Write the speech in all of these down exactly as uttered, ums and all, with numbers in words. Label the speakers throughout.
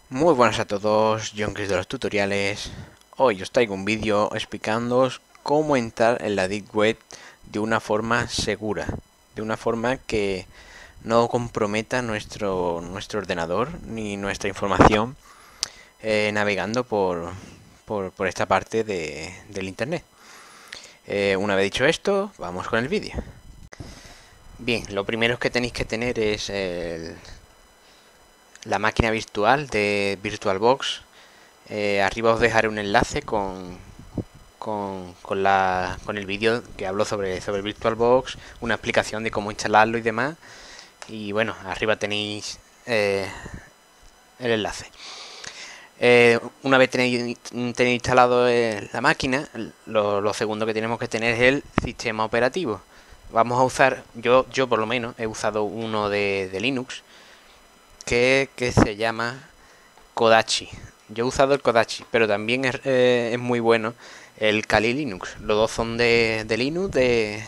Speaker 1: Muy buenas a todos, John Chris de los tutoriales. Hoy os traigo un vídeo explicándoos cómo entrar en la Deep Web de una forma segura, de una forma que no comprometa nuestro, nuestro ordenador ni nuestra información eh, navegando por, por, por esta parte de, del internet. Eh, una vez dicho esto, vamos con el vídeo. Bien, lo primero que tenéis que tener es el, la máquina virtual de VirtualBox. Eh, arriba os dejaré un enlace con, con, con, la, con el vídeo que hablo sobre, sobre VirtualBox, una explicación de cómo instalarlo y demás. Y bueno, arriba tenéis eh, el enlace. Eh, una vez tenéis, tenéis instalado eh, la máquina, lo, lo segundo que tenemos que tener es el sistema operativo. Vamos a usar, yo, yo por lo menos he usado uno de, de Linux que, que se llama Kodachi. Yo he usado el Kodachi, pero también es, eh, es muy bueno el Kali Linux. Los dos son de, de Linux, de,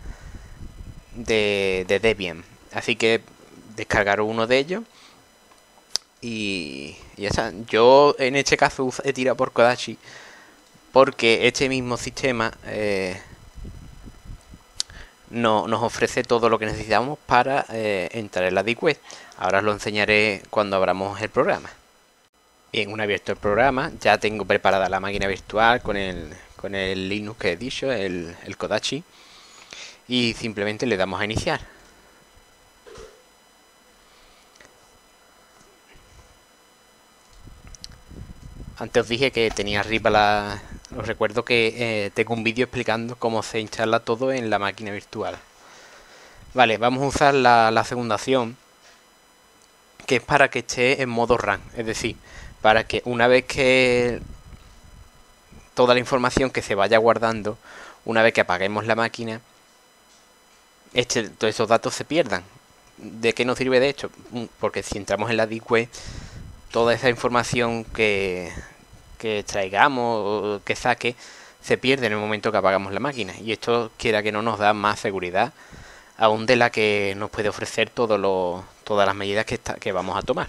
Speaker 1: de, de Debian. Así que descargar uno de ellos y, y ya está. Yo en este caso he tirado por Kodachi porque este mismo sistema eh, no, nos ofrece todo lo que necesitamos para eh, entrar en la Deep Web. Ahora os lo enseñaré cuando abramos el programa. Bien, una abierto el programa, ya tengo preparada la máquina virtual con el, con el Linux que he dicho, el, el Kodachi, y simplemente le damos a iniciar. Antes os dije que tenía arriba la... Os recuerdo que eh, tengo un vídeo explicando cómo se instala todo en la máquina virtual. Vale, vamos a usar la, la segunda opción, que es para que esté en modo RAM, es decir, para que una vez que toda la información que se vaya guardando, una vez que apaguemos la máquina, este, todos esos datos se pierdan. ¿De qué nos sirve de hecho? Porque si entramos en la Deep Web, toda esa información que, que extraigamos o que saque se pierde en el momento que apagamos la máquina. Y esto, quiera que no, nos da más seguridad, aún de la que nos puede ofrecer todo lo, todas las medidas que, está, que vamos a tomar.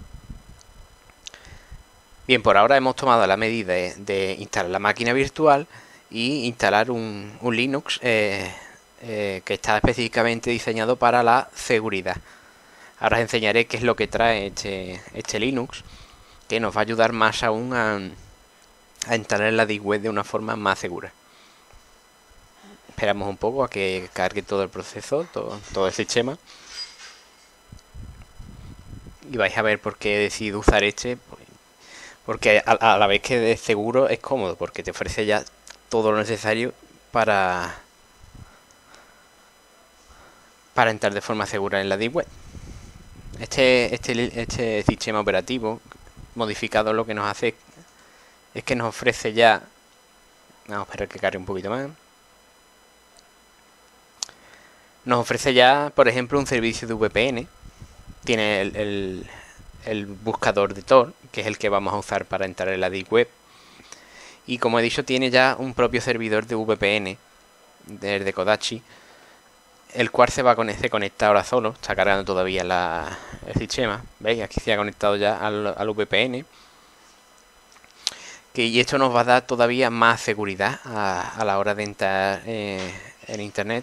Speaker 1: Bien, por ahora hemos tomado la medida de, de instalar la máquina virtual y instalar un, un Linux eh, eh, que está específicamente diseñado para la seguridad. Ahora os enseñaré qué es lo que trae este, este Linux, que nos va a ayudar más aún a, a instalar en la Deep Web de una forma más segura. Esperamos un poco a que cargue todo el proceso, todo, todo el sistema. Y vais a ver por qué he decidido usar este. Porque a, a la vez que es seguro, es cómodo, porque te ofrece ya todo lo necesario para, para entrar de forma segura en la Deep Web. Este, este, este sistema operativo modificado lo que nos hace es que nos ofrece ya... Vamos a esperar que cargue un poquito más. Nos ofrece ya, por ejemplo, un servicio de V P N. Tiene el, el, el buscador de Tor, que es el que vamos a usar para entrar en la Deep Web. Y como he dicho, tiene ya un propio servidor de V P N, desde Kodachi, el cual se va a conectar, se conecta ahora solo, está cargando todavía la, el sistema. ¿Veis? Aquí se ha conectado ya al, al V P N. Que, y esto nos va a dar todavía más seguridad a, a la hora de entrar eh, en internet.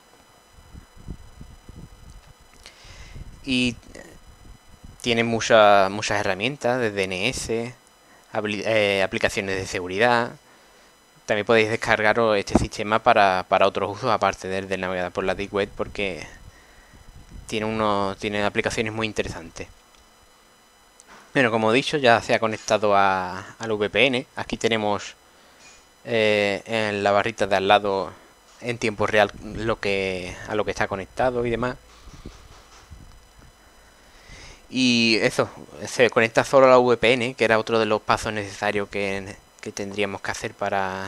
Speaker 1: Y tiene muchas muchas herramientas de D N S, eh, aplicaciones de seguridad. También podéis descargaros este sistema para, para otros usos aparte del de navegar por la Deep Web, porque tiene, unos, tiene aplicaciones muy interesantes. Bueno, como he dicho, ya se ha conectado a, al V P N. Aquí tenemos eh, en la barrita de al lado en tiempo real lo que, a lo que está conectado y demás. Y eso, se conecta solo a la V P N, que era otro de los pasos necesarios que, que tendríamos que hacer para,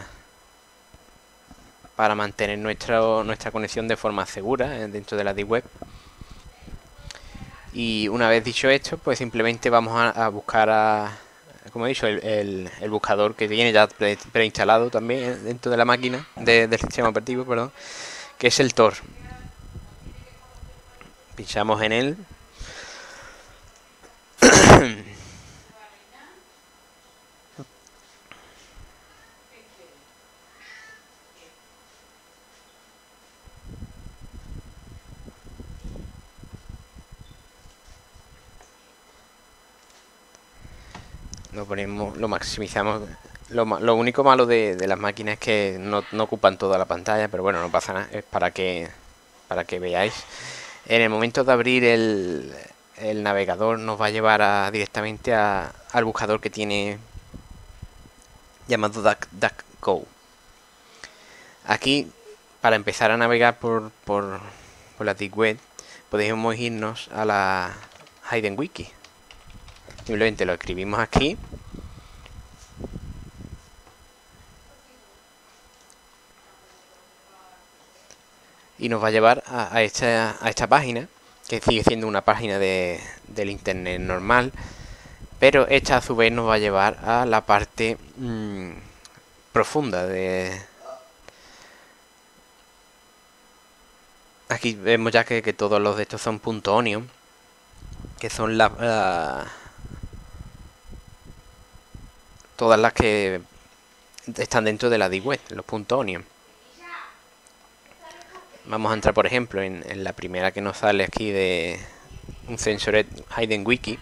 Speaker 1: para mantener nuestra, nuestra conexión de forma segura dentro de la Deep Web. Y una vez dicho esto, pues simplemente vamos a, a buscar, a, como he dicho, el, el, el buscador que viene ya pre, preinstalado también dentro de la máquina, de, del sistema operativo, perdón, que es el Tor. Pinchamos en él. lo ponemos, lo maximizamos. Lo, lo único malo de, de las máquinas es que no, no ocupan toda la pantalla, pero bueno, no pasa nada, es para que, para que veáis. En el momento de abrir el, el navegador nos va a llevar a, directamente a, al buscador que tiene llamado DuckDuckGo. Aquí, para empezar a navegar por, por, por la Deep Web, podemos irnos a la Hidden Wiki. Simplemente lo escribimos aquí. Y nos va a llevar a, a, esta, a esta página, que sigue siendo una página de, del internet normal, pero esta a su vez nos va a llevar a la parte mmm, profunda de... Aquí vemos ya que, que todos los de estos son .onion, que son la, la, todas las que están dentro de la Deep Web, los .onion. Vamos a entrar, por ejemplo, en, en la primera que nos sale aquí de un Censored Hidden Wiki.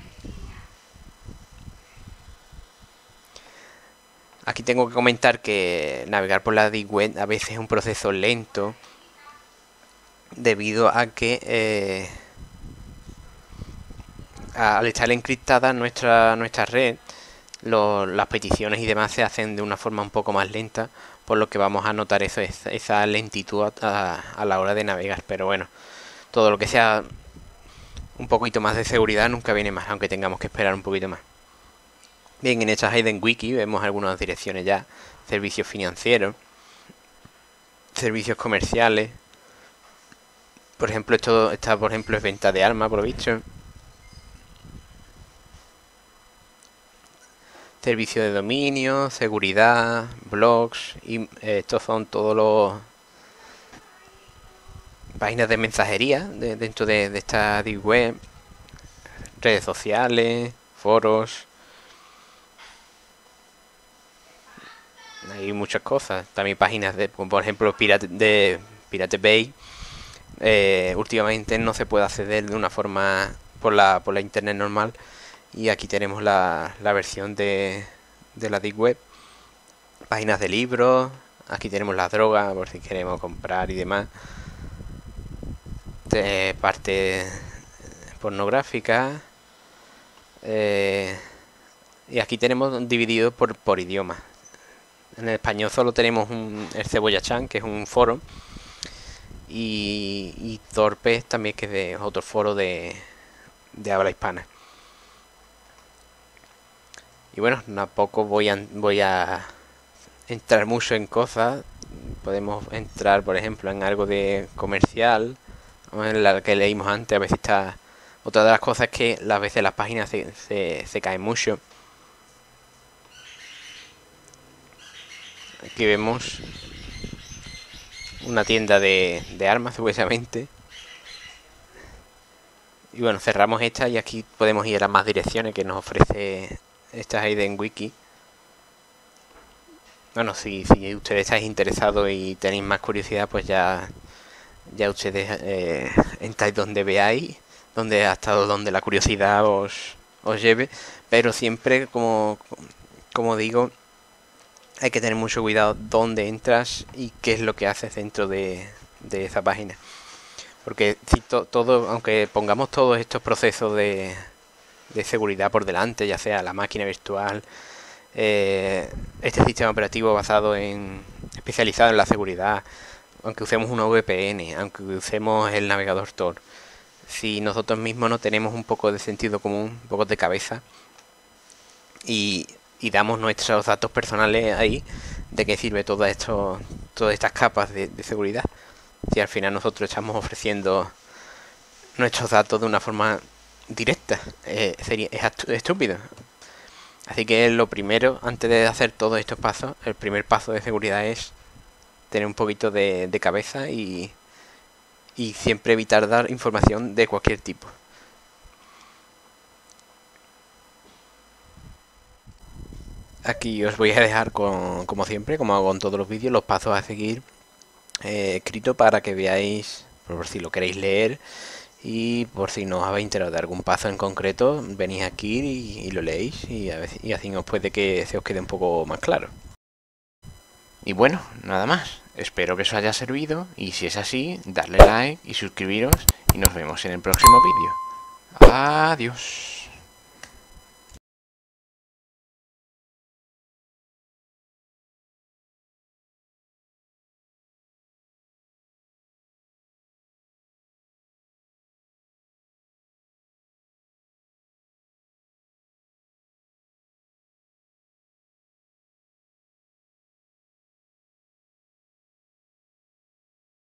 Speaker 1: Aquí tengo que comentar que navegar por la Deep Web a veces es un proceso lento, debido a que eh, al estar encriptada nuestra, nuestra red, lo, las peticiones y demás se hacen de una forma un poco más lenta, por lo que vamos a notar eso, esa, esa lentitud a, a la hora de navegar. Pero bueno, todo lo que sea un poquito más de seguridad nunca viene más, aunque tengamos que esperar un poquito más. Bien, en esta Hidden Wiki vemos algunas direcciones ya: servicios financieros, servicios comerciales. Por ejemplo, esto esta por ejemplo es venta de armas, por lo visto. Servicio de dominio, seguridad, blogs, y eh, estos son todos los páginas de mensajería de, dentro de, de esta Deep Web, redes sociales, foros. Hay muchas cosas. También páginas de, como por ejemplo, Pirate, de Pirate Bay. Eh, últimamente no se puede acceder de una forma por la, por la internet normal. Y aquí tenemos la, la versión de, de la Deep Web. Páginas de libros. Aquí tenemos la droga, por si queremos comprar y demás. De parte pornográfica. Eh, y aquí tenemos dividido por, por idioma. En el español solo tenemos un, el Cebolla Chan, que es un foro. Y, y Torpes también, que es de otro foro de, de habla hispana. Y bueno, tampoco voy a, voy a entrar mucho en cosas. Podemos entrar, por ejemplo, en algo de comercial, en la que leímos antes. A veces está... Otra de las cosas es que a veces las páginas se, se, se caen mucho. Aquí vemos una tienda de, de armas, supuestamente. Y bueno, cerramos esta y aquí podemos ir a más direcciones que nos ofrece esta Hidden Wiki. Bueno, si, si ustedes estáis interesados y tenéis más curiosidad, pues ya ya ustedes eh, entráis donde veáis, donde ha estado, donde la curiosidad os, os lleve. Pero siempre, como, como digo, hay que tener mucho cuidado dónde entras y qué es lo que haces dentro de, de esa página. Porque si to, todo, aunque pongamos todos estos procesos de, de seguridad por delante, ya sea la máquina virtual, eh, este sistema operativo basado en especializado en la seguridad, aunque usemos una V P N, aunque usemos el navegador Tor, si nosotros mismos no tenemos un poco de sentido común, un poco de cabeza, y, y damos nuestros datos personales ahí, ¿de qué sirve todo esto, todas estas capas de, de seguridad? Si al final nosotros estamos ofreciendo nuestros datos de una forma directa, eh, sería, es estúpido. Así que lo primero, antes de hacer todos estos pasos, el primer paso de seguridad es tener un poquito de, de cabeza y, y siempre evitar dar información de cualquier tipo. Aquí os voy a dejar, con, como siempre, como hago en todos los vídeos, los pasos a seguir eh, escrito para que veáis, por si lo queréis leer, Y por si no os habéis enterado de algún paso en concreto, venís aquí y, y lo leéis y, a veces, y así os puede que se os quede un poco más claro. Y bueno, nada más. Espero que os haya servido y si es así, darle like y suscribiros y nos vemos en el próximo vídeo. Adiós.